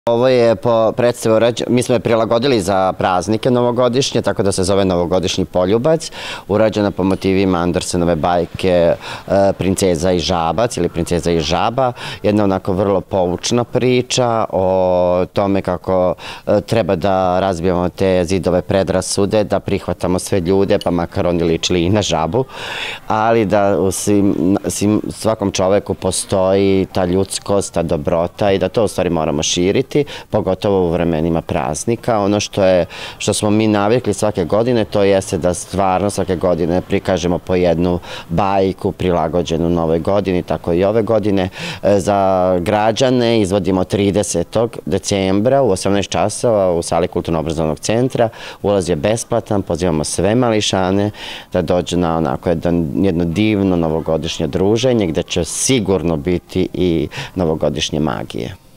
Ovo je po predstavu, mi smo je prilagodili za praznike novogodišnje, tako da se zove Novogodišnji poljubac, urađena po motivima Andersenove bajke Princeza i žabac ili Princeza i žaba, jedna onako vrlo poučna priča o tome kako treba da razbijamo te zidove predrasude, da prihvatamo sve ljude, pa makar oni ličili i na žabu, ali da u svakom čoveku postoji ta ljudskost, ta dobrota i da to u stvari moramo širiti, pogotovo u vremenima praznika. Ono što smo mi navikli svake godine, to jeste da stvarno svake godine prikažemo po jednu bajku prilagođenu novoj godini, tako i ove godine. Za građane izvodimo 30. decembra u 18 časova u sali Kulturno-obrazovnog centra. Ulaz je besplatan, pozivamo sve mališane da dođu na onako jedno divno novogodišnje druženje gde će sigurno biti i novogodišnje magije.